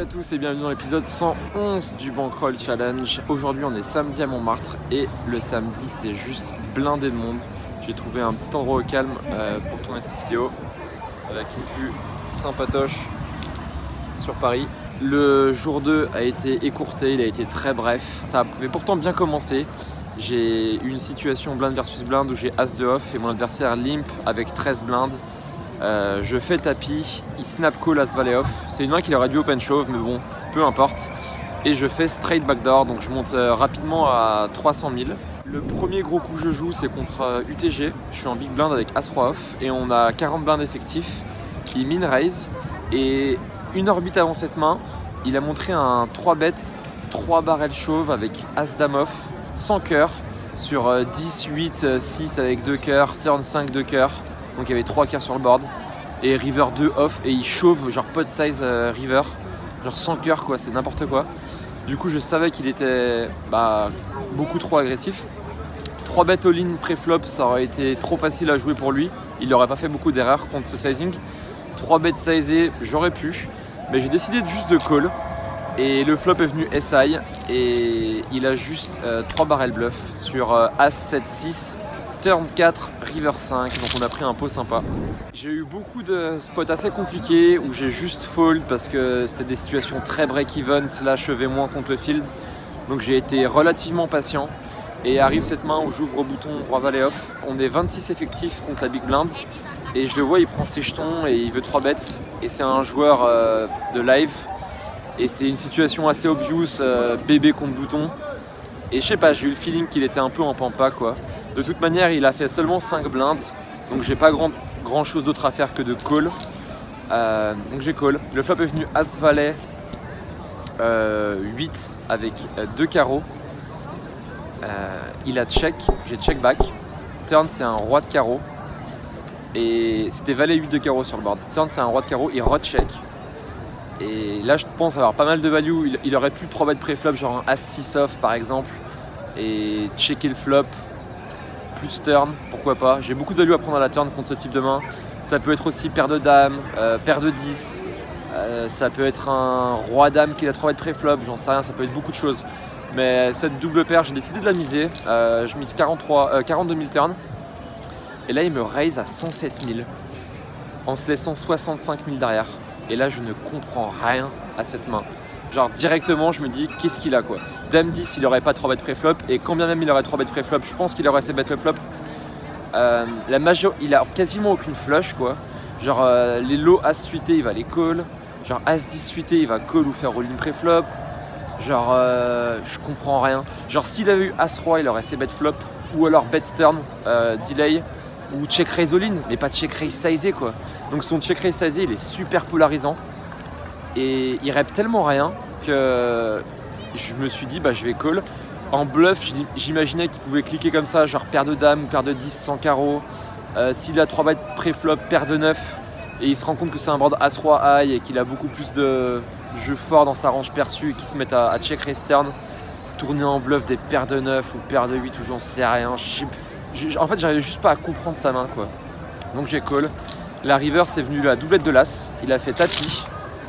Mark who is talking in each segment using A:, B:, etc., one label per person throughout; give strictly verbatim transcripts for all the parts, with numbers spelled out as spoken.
A: tous et bienvenue dans l'épisode cent onze du Bankroll Challenge. Aujourd'hui on est samedi à Montmartre et le samedi c'est juste blindé de monde. J'ai trouvé un petit endroit au calme euh, pour tourner cette vidéo avec une vue sympatoche sur Paris. Le jour deux a été écourté, il a été très bref. Ça avait pourtant bien commencé. J'ai eu une situation blind versus blind où j'ai as de off et mon adversaire limp avec treize blindes. Euh, je fais tapis, il snap call as valet off. C'est une main qu'il aurait dû open shove, mais bon, peu importe. Et je fais straight backdoor, donc je monte euh, rapidement à trois cent mille. Le premier gros coup que je joue, c'est contre euh, U T G. Je suis en big blind avec as trois off et on a quarante blindes effectifs. Il min raise et une orbite avant cette main, il a montré un trois bêtes, trois barrels chauve avec as dame off, sans cœur, sur euh, dix, huit, six avec deux cœurs, turn cinq, deux cœurs. Donc il y avait trois cœurs sur le board et river deux off et il chauffe genre pot size euh, river, genre sans cœur quoi, c'est n'importe quoi. Du coup je savais qu'il était bah, beaucoup trop agressif. trois bêtes all-in pré-flop, ça aurait été trop facile à jouer pour lui, il n'aurait pas fait beaucoup d'erreurs contre ce sizing. trois bêtes sizées, j'aurais pu, mais j'ai décidé de juste de call et le flop est venu S I et il a juste euh, trois barrels bluff sur euh, as sept six. Turn quatre, river cinq, donc on a pris un pot sympa. J'ai eu beaucoup de spots assez compliqués où j'ai juste fold parce que c'était des situations très break-even slash je vais moins contre le field. Donc j'ai été relativement patient et arrive cette main où j'ouvre au bouton roi valet off. On est vingt-six effectifs contre la big blind et je le vois, il prend ses jetons et il veut trois bêtes et c'est un joueur euh, de live et c'est une situation assez obvious, euh, bébé contre bouton. Et je sais pas, j'ai eu le feeling qu'il était un peu en pampa quoi. De toute manière, il a fait seulement cinq blindes, donc j'ai pas grand, grand chose d'autre à faire que de call. Euh, donc j'ai call. Le flop est venu as valet euh, huit avec euh, deux carreaux. Euh, il a check, j'ai check back. Turn c'est un roi de carreau. Et c'était valet huit de carreau sur le board. Turn c'est un roi de carreau, il re-check. Et là je pense avoir pas mal de value. Il, il aurait pu trois bêtes pré-flop, genre un as six off par exemple. Et checker le flop. Plus turn, pourquoi pas. J'ai beaucoup de value à prendre à la turn contre ce type de main. Ça peut être aussi paire de dames, euh, paire de dix. Euh, ça peut être un roi dame qui a trois bêtes pré-flop, j'en sais rien, ça peut être beaucoup de choses. Mais cette double paire, j'ai décidé de la miser. Euh, je mise quarante-trois, euh, quarante-deux mille turn. Et là, il me raise à cent sept mille en se laissant soixante-cinq mille derrière. Et là, je ne comprends rien à cette main. Genre directement je me dis qu'est-ce qu'il a quoi. Dame dix il aurait pas trois bêtes pré-flop et quand bien même il aurait trois bêtes pré-flop, je pense qu'il aurait ses bêtes le flop. Euh, la major... Il a quasiment aucune flush quoi. Genre euh, les lots as suité il va les call. Genre as dix suité il va call ou faire all-in pré-flop. Genre euh, je comprends rien. Genre s'il avait eu as roi il aurait ses bêtes flop. Ou alors bet turn, euh, delay. Ou check raise all-in mais pas check raise sizé quoi. Donc son check raise sizé il est super polarisant. Et il rep tellement rien que je me suis dit bah je vais call. En bluff j'imaginais qu'il pouvait cliquer comme ça, genre paire de dames ou paire de dix sans carreau. Euh, S'il a trois bêtes pré-flop, paire de neuf et il se rend compte que c'est un board as roi high et qu'il a beaucoup plus de jeux forts dans sa range perçue et qu'il se met à, à check raise turn, tourner en bluff des paires de neuf ou paires de huit ou j'en sais rien. Je, je, en fait j'arrivais juste pas à comprendre sa main quoi. Donc j'ai call. La river c'est venu la doublette de l'as, il a fait tapis.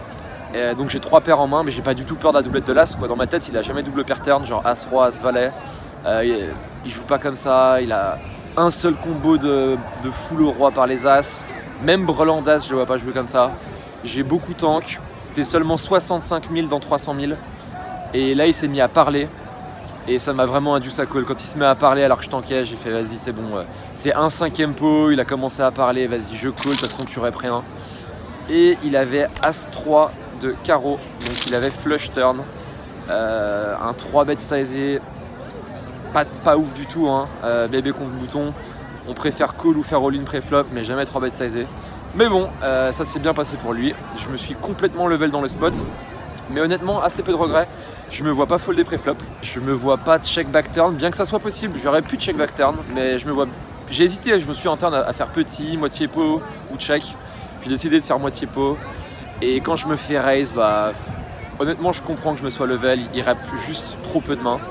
A: Et donc j'ai trois paires en main mais j'ai pas du tout peur de la doublette de l'as quoi. Dans ma tête il a jamais double paire turn, genre as roi, as valet. Euh, il, il joue pas comme ça, il a un seul combo de, de full au roi par les as. Même brelan d'as je le vois pas jouer comme ça. J'ai beaucoup tank, c'était seulement soixante-cinq mille dans trois cent mille. Et là il s'est mis à parler et ça m'a vraiment induit sa call. Quand il se met à parler alors que je tankais, j'ai fait vas-y c'est bon. C'est un cinquième pot, il a commencé à parler, vas-y je call, de toute façon tu rep rien. Et il avait as trois de carreau, donc il avait flush turn, euh, un trois bet sizé, pas, pas ouf du tout, hein. euh, bébé contre bouton, on préfère call ou faire all-in pré-flop, mais jamais trois bet sizé. Mais bon, euh, ça s'est bien passé pour lui, je me suis complètement level dans le spot, mais honnêtement assez peu de regrets, je me vois pas folder pré-flop, je me vois pas check back turn, bien que ça soit possible, j'aurais pu check back turn, mais je me vois, j'ai hésité, je me suis en turn à, à faire petit, moitié pot ou check, j'ai décidé de faire moitié pot. Et quand je me fais raise, bah honnêtement je comprends que je me sois level, il rep juste trop peu de mains.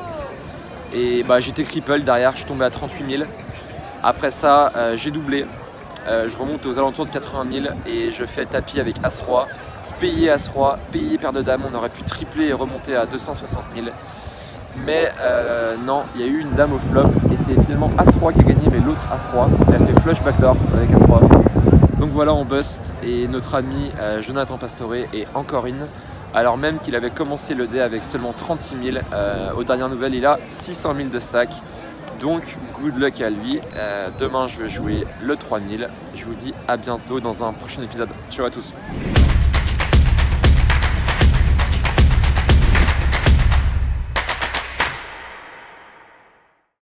A: Et bah j'étais cripple derrière, je suis tombé à trente-huit mille. Après ça, euh, j'ai doublé, euh, je remonte aux alentours de quatre-vingt mille et je fais tapis avec as roi. payé As-Roi, payé paire de dames, on aurait pu tripler et remonter à deux cent soixante mille. Mais euh, non, il y a eu une dame au flop et c'est finalement As-Roi qui a gagné, mais l'autre As-Roi, elle a fait flush backdoor avec As-Roi. Donc voilà, on bust et notre ami euh, Jonathan Pastore est encore in. Alors même qu'il avait commencé le dé avec seulement trente-six mille, euh, aux dernières nouvelles il a six cent mille de stack. Donc good luck à lui. Euh, demain je vais jouer le trois mille. Je vous dis à bientôt dans un prochain épisode. Ciao à tous.